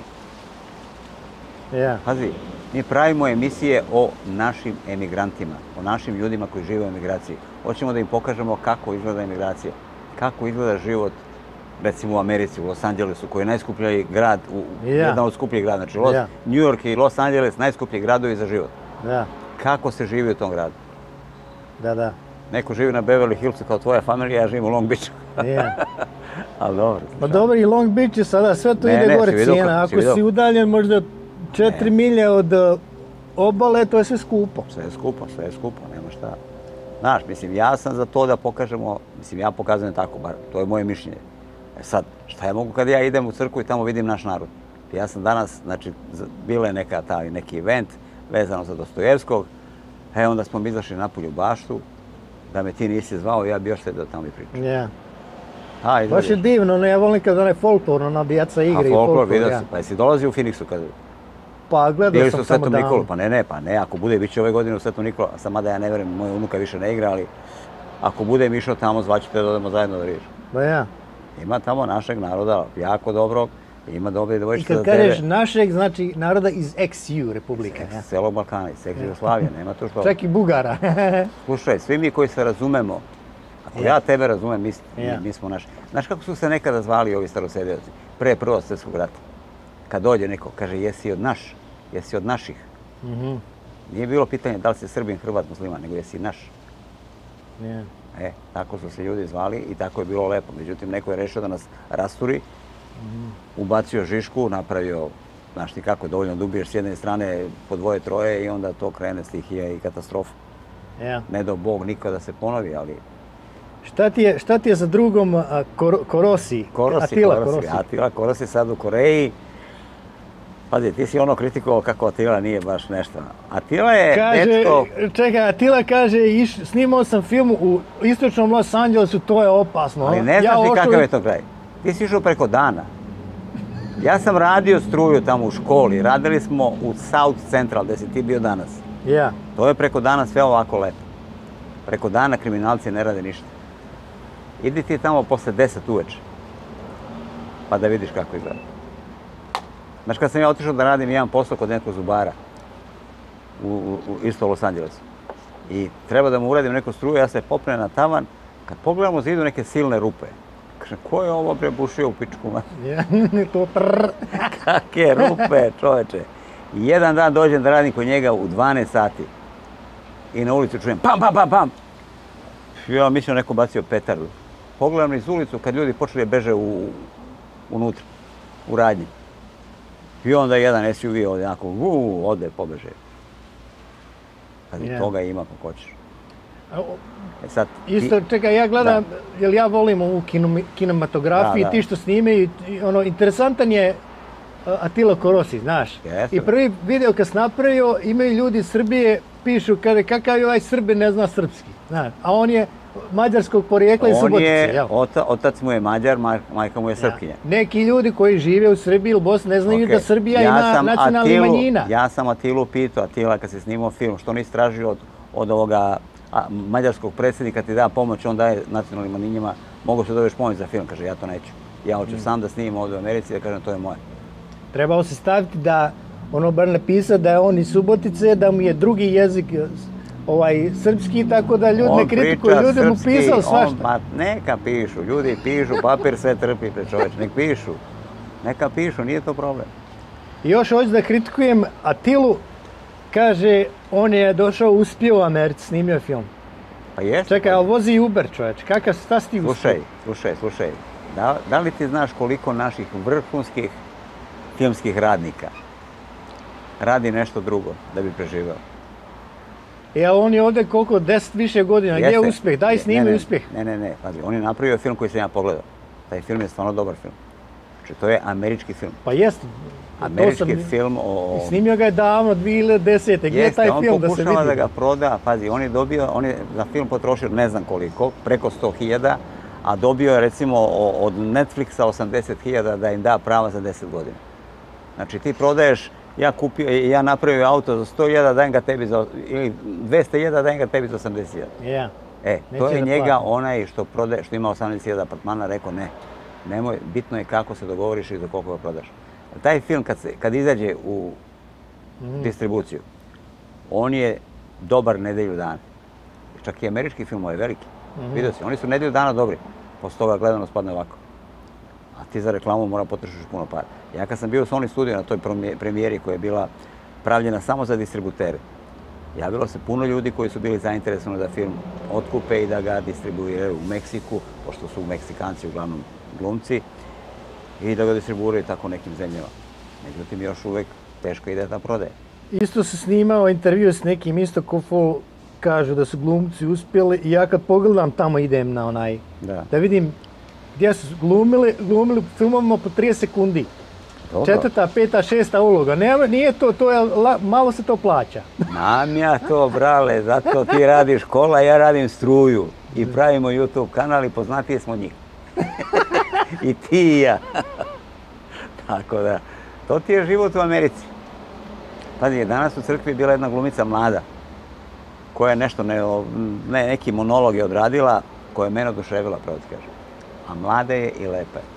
Ja. Pazi, mi pravimo emisije o našim emigrantima, o našim ljudima koji žive u emigraciji. Hoćemo da im pokažemo kako izgleda emigracija, kako izgleda život, recimo u Americi, u Los Angelesu, koji je najskuplji grad, u, ja. jedan od skupljih grada. Znači, Los, ja. New York i Los Angeles, najskuplji gradovi za život. Ja. Kako se živi u tom gradu? Da, da. Neko živi na Beverly Hillsu kao tvoja familija, ja živim u Long Beachu. Ja. Ali dobro. Pa dobro, i Long Beach je sada, sve to ne, ide ne, gore cijena. Ako si, si udaljen možda četiri milje od uh, obale, to je sve skupo. Sve je skupo, sve je skupo, nema šta. Znaš, mislim, ja sam za to da pokažemo, mislim, ja pokazujem tako, bar, to je moje mišljenje. E sad, šta ja mogu kad ja idem u crkvu i tamo vidim naš narod? Ja sam danas, znači, bila je neka, taj, neki event vezano za Dostojevskog, e, onda smo mi izašli napolju u baštu, da me ti nisi zvao, ja bi još sedeo tamo i pričao. Ja. Ha, baš je divno, no ja volim kad onaj folklor, ona djeca igre i folklor. A folklor, vidio si, pa jesi dolazio u Phoenixu kad... Pa gledao sam samo dan. Nikolu, pa ne, ne, pa ne, ako bude, bit će ove godine u Svetom Nikolu, sama da ja ne verujem, moja unuka više ne igra, ali ako budem išao tamo, zvaćete da odemo zajedno da riješu. Pa ja. Ima tamo našeg naroda, jako dobrog, ima dobre devojčice za tebe. I kad kažeš našeg, znači naroda iz ex ju Republika. Iz celog Balkana, iz ex Jugoslavije, nema to što... Čak i Bugara. Slušaj, svi mi koji se razumemo, ako ja tebe razumem, mi, mi smo naši. Znaš kako su se nekada zvali ovi starosedioci, pre Prvog svjetskog rata? Kad dođe neko, kaže, jesi od naš, jesi od naših. Mm-hmm. Nije bilo pitanje da li si Srbin, Hrvat, Musliman, nego jesi naš. Yeah. E, tako su se ljudi zvali i tako je bilo lepo. Međutim, neko je rešio da nas rasturi, mm-hmm. ubacio žišku, napravio, znaš ti kako, dovoljno da ubiješ s jedne strane po dvoje, troje i onda to krene stihija i katastrofa. Yeah. Ne do Bog nikada da se ponovi, ali... Šta ti je, šta ti je za drugom uh, Kor Korosi? Korosi, Atila Korosi. Korosi. Atila Korosi sad u Koreji. Pazi, ti si ono kritikovao kako Atila nije baš nešto. Atila je kaže, dečko... Čekaj, Atila kaže, iš, snimao sam film u istočnom Los Angelesu, to je opasno. Ali ne znaš ja li ošao... kakav je to kraj? Ti si išao preko dana. Ja sam radio struju tamo u školi. Radili smo u South Central, gde si ti bio danas. Ja. To je preko dana sve ovako lepo. Preko dana kriminalci ne rade ništa. Idi ti tamo posle deset uveče, pa da vidiš kako izgleda. Znaš, kad sam ja otišao da radim jedan posao kod nekog zubara, u, u, u isto Los Angelesu, i treba da mu uradim neku struju, ja se popnem na tavan, kad pogledamo zidu neke silne rupe, kažem, ko je ovo bre bušio u pičku? Ja, to prrr. Kakve rupe, čoveče. I jedan dan dođem da radim kod njega u dvanaest sati i na ulicu čujem pam, pam, pam, pam. Ja mislim neko bacio petardu. Pogledam iz ulicu kad ljudi počeli beže u, unutra, u radnji. I onda jedan es ju vi ovdje, onako, uu, ode, pobeže. Kad yeah. toga ima, pa hoćeš. E sad, Isto, ti... čekaj, ja gledam, da. Jer ja volim ovu kino, kinematografiju, da, da. Ti što snime, ono, interesantan je Atila Korosi, znaš. Jeste. I prvi video kad sam napravio, imaju ljudi iz Srbije, pišu, kaže, kakav je ovaj Srbin, ne zna srpski. Znaš, a on je mađarskog porijekla i Subotice. On je, ota, otac mu je Mađar, maj, majka mu je Srpkinja. Ja. Neki ljudi koji žive u Srbiji ili Bosni ne znaju okay. da Srbija ja ima nacionalnih manjina. Ja sam Atilu pitao, Atila kad se snimao film, što nisi tražio od, od ovoga a, mađarskog predsjednika ti da pomoć, on daje nacionalnim manjinjama, mogu se dobiješ pomoć za film, kaže ja to neću. Ja hoću mm. sam da snimam ovdje u Americi i da kažem to je moje. Trebao se staviti da, ono bar napisao da je on iz Subotice, da mu je drugi jezik ovaj, srpski, tako da ljudi ne kritikuju, ljudi mu pisao svašta. Pa neka pišu, ljudi pišu, papir sve trpi pre čoveč, nek pišu. Neka pišu, nije to problem. I još hoću da kritikujem Atilu, kaže, on je došao, uspio u Americi, snimio film. Pa jeste. Čekaj, ali vozi Uber, čovječ, kakav, šta si ti uspio? Slušaj, slušaj, slušaj. Da, da li ti znaš koliko naših vrhunskih filmskih radnika radi nešto drugo da bi preživao? E, ali on je ovdje koliko, deset više godina, gdje je uspjeh? Daj snimi uspjeh. Ne, ne, ne, pazi, on je napravio film koji sam ja pogledao. Taj film je stvarno dobar film. Znači, to je američki film. Pa jest. Američki film o... Snimio ga je davno, dvije hiljade desete. Gdje je taj film da se vidi? Jeste, on pokušava da ga proda, pazi, on je dobio, on je za film potrošio ne znam koliko, preko sto hiljada, a dobio je recimo od Netflixa osamdeset hiljada da im da prava za deset godina. Znači ti prodaješ, ja kupio, ja napravio auto za sto hiljada, dajem ga tebi za, ili dvesta hiljada, dajem ga tebi za osamdeset hiljada. E, to je njega onaj što prodaje, što ima osamdeset hiljada apartmana, rekao ne, nemoj, bitno je kako se dogovoriš i za koliko ga prodaš. Taj film kad, se, kad izađe u distribuciju, on je dobar nedelju dana. Čak i američki film je veliki. Mm-hmm. Vidio si, oni su nedelju dana dobri. Posle toga gledano spadne ovako. A ti za reklamu mora potrošiš puno para. Ja kad sam bio u Sony studiju na toj premijeri koja je bila pravljena samo za distributere, javilo se puno ljudi koji su bili zainteresovani da film otkupe i da ga distribuiraju u Meksiku, pošto su Meksikanci uglavnom glumci, i da ga distribuiraju tako nekim zemljama. Međutim, još uvek teško ide da prodaje. Isto se snimao intervju s nekim isto ko kažu da su glumci uspjeli i ja kad pogledam tamo idem na onaj, da, da vidim gdje su glumili, glumili u filmovima po trideset sekundi. Dobro. Četvrta, peta, šesta uloga. Ne, nije to, to je, malo se to plaća. Znam ja to, brale, zato ti radiš kola, ja radim struju i pravimo YouTube kanal i poznatiji smo njih. I ti i ja. Tako da, to ti je život u Americi. Pazi, danas u crkvi bila jedna glumica mlada, koja je nešto, ne, ne, neki monolog je odradila, koja je mene oduševila, pravo ti kažem. A mlada je i lepa je.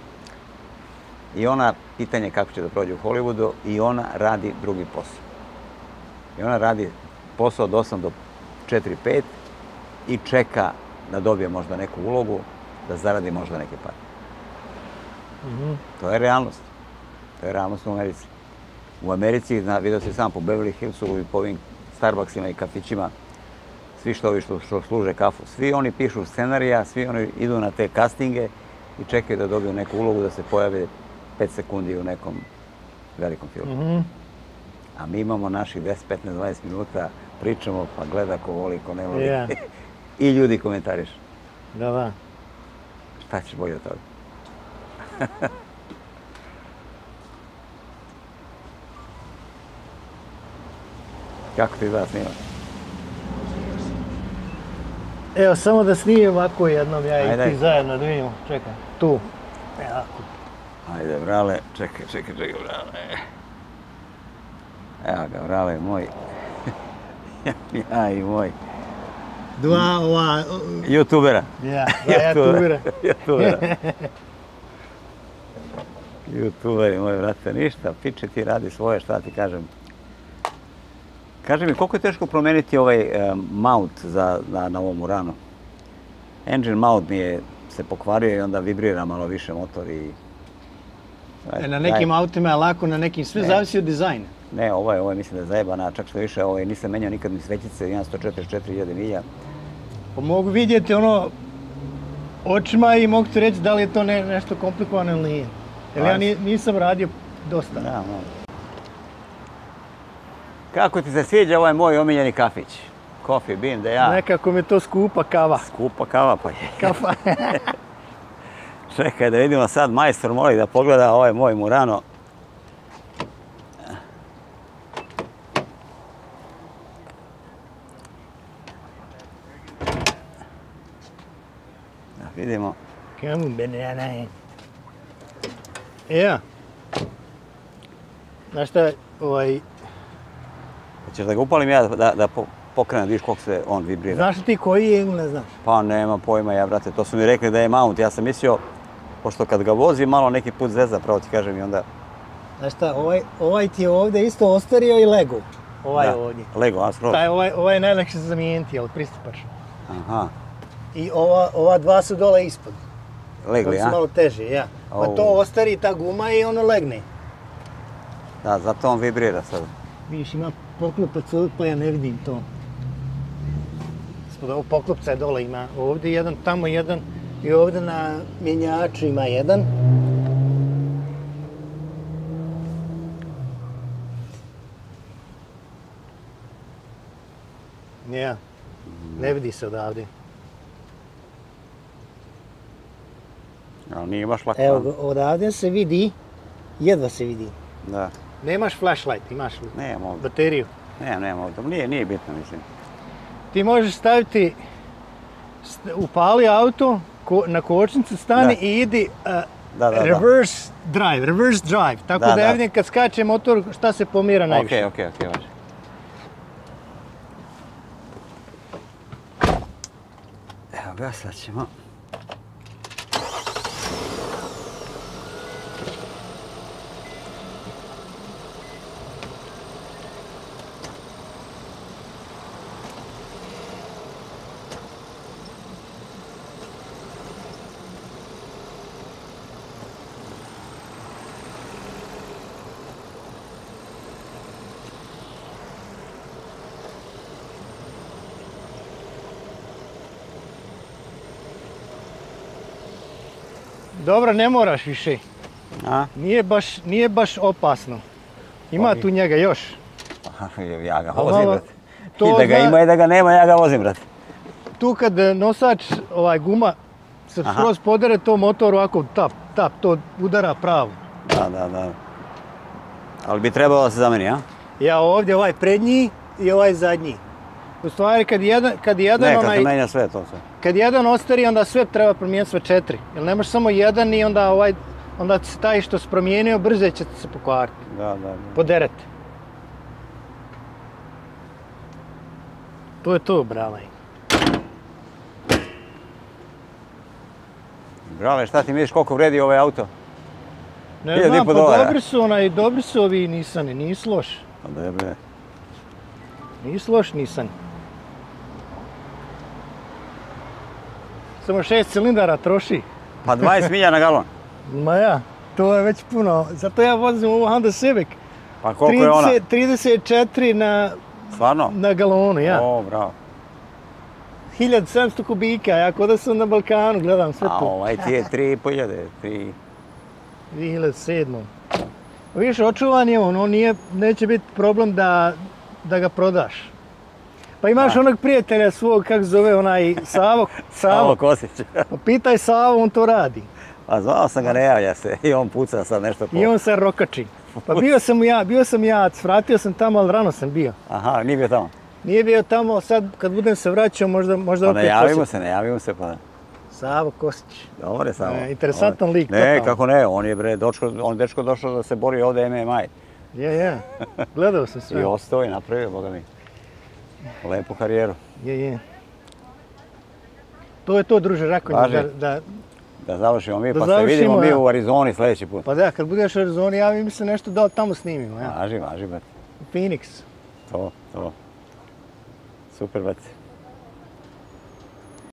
I ona, pitanje kako će da prođe u Hollywoodu, i ona radi drugi posao. I ona radi posao od osam do četiri pet i čeka da dobije možda neku ulogu, da zaradi možda neke pare. Mm-hmm. To je realnost. To je realnost u Americi. U Americi, vidio si sam po Beverly Hillsu i po ovim Starbucksima i kafićima, svi što ovi što, što služe kafu, svi oni pišu scenarija, svi oni idu na te castinge i čekaju da dobiju neku ulogu, da se pojave pet sekundi u nekom velikom filmu. Mm-hmm. A mi imamo naših deset, petnaest, dvadeset minuta, pričamo, pa gleda ko voli, ko ne voli. Yeah. I ljudi komentariš. Da, da. Šta ćeš bolje od toga? Kako ti da snimam? Evo, samo da snimim ovako jednom, ja i ti zajedno da vidimo. Čekaj, tu. Evo. Ajde, brale, čekaj, čekaj, čekaj, brale. Evo ga, brale, moj. Ja i moj. Dva ova... Youtubera. Ja, dva youtubera. Youtubera. Youtuberi, moj brate, ništa, piče ti radi svoje, šta ti kažem. Kaži mi, koliko je teško promeniti ovaj um, mount za, na, na ovom Uranu? Engine mount mi je se pokvario i onda vibrira malo više motor i... E, na nekim daj. Autima je lako, na nekim, sve ne. Zavisi od dizajna. Ne, ovo je, ovo je mislim da je zajebana, čak što više, ovaj, nisam menjao nikad ni svećice, sto četrdeset četiri hiljade milja. Pa mogu vidjeti ono očima i mogu ti reći da li je to ne, nešto komplikovano ili nije. Jer ja nisam radio dosta. Da, no. Kako ti se sviđa ovaj moj omiljeni kafić? Coffee Bean, da ja... Nekako mi to skupa kava. Skupa kava, pa je. Kafa. Čekaj da vidimo sad, majstor moli da pogleda ovaj moj Murano. Da vidimo. Kamu banana je. Ja. Znaš šta, ovaj... Hoćeš da ga upalim ja da, da pokrenem, vidiš koliko se on vibrira? Znaš li ti koji je ili ne znaš? Pa nema pojma ja, brate, to su mi rekli da je mount. Ja sam mislio, pošto kad ga vozi malo neki put zvezda, pravo ti kažem i onda... Znaš šta, ovaj, ovaj ti je ovdje isto ostario i Lego. Ovaj da, ovdje. Lego, a skroz. Taj, ovaj, ovaj je najlakše za zamijeniti, ali pristupaš. Aha. I ova, ova dva su dole ispod. Legli, a? Oni su malo teže, ja. Pa oh. To ostari ta guma i ono legne. Da, zato on vibrira sad. Vidiš, ima poklopac ovdje, pa ja ne vidim to. Ispod ovog poklopca je dole ima ovdje jedan, tamo jedan i ovdje na mjenjaču ima jedan. Ja, ne vidi se odavde. Ali nije baš lako. Evo, odavde se vidi, jedva se vidi. Da. Nemaš flashlight, imaš li? Nemam ovdje. Bateriju? Nemam, nemam ovdje. Nije, nije bitno, mislim. Ti možeš staviti, upali auto, ko, na kočnicu stani da. i idi uh, da, da, reverse da. drive, reverse drive. Tako da, da ja vidim kad skače motor šta se pomira najviše. Okej, okej, okej, važi. Evo ga, sad ćemo. Dobro, ne moraš više. A? Nije baš, nije baš opasno. Ima tu njega još. Ja ga vozim, brate. To I da ga zna... ima i da ga nema, ja ga vozim, brate. Tu kad nosač, ovaj guma, se skroz podere, to motor ovako tap, tap, to udara pravo. Da, da, da. Ali bi trebalo da se zameni, a? Ja ovdje ovaj prednji i ovaj zadnji. U stvari kad jedan, kad jedan ne, kad onaj... se menja sve to sve. Kad jedan ostari, onda sve treba promijeniti sve četiri. Jer nemaš samo jedan i onda ovaj, onda se taj što si promijenio brže će se pokvariti. Da, da, da. Poderete. To je to, brale. Brale, šta ti misliš koliko vredi ovaj auto? Ne znam, pa dobri su onaj, dobri su ovi Nissani, nisu loši. Pa dobro je. Nisu loši Nissani. Samo šest cilindara troši. Pa dvadeset milja na galon. Ma ja, to je već puno. Zato ja vozim ovu Honda Civic. Pa koliko je ona? trideset četiri na, Stvarno? na galonu, ja. O, bravo. hiljadu sedamsto kubika, ja kod da sam na Balkanu, gledam sve to. A ovaj ti je tri i po hiljade, tri... dvije hiljade sedam. Vidiš, očuvan je on, on nije, neće biti problem da, da ga prodaš. Pa imaš da. Onog prijatelja svog, kako zove onaj Savo, Savo. Savo Kosić. Pa pitaj Savo, on to radi. A zvao sam ga, ne javlja se i on puca sad nešto po... I on se rokači. Pa bio sam ja, bio sam ja, vratio sam tamo, ali rano sam bio. Aha, nije bio tamo? Nije bio tamo, sad kad budem se vraćao, možda, možda pa opet... Pa ne javimo se, ne javimo se pa... Savo Kosić. Dobar je Savo. E, interesantan Dobar. lik. Ne, totalno. kako ne, on je bre, dočko, on dečko došao da se bori ovdje M M A. Je, je, gledao sam sve. I ostao i napravio, boga mi. Lepu karijeru. Je, je. To je to, druže, rekao da, da... Da završimo mi, da pa završimo, se vidimo ja. mi u Arizoni sljedeći put. Pa da, kad budeš u Arizoni, javi mi se nešto da tamo snimimo, ja. Važi, važi, brate. Phoenix. To, to. Super, brate.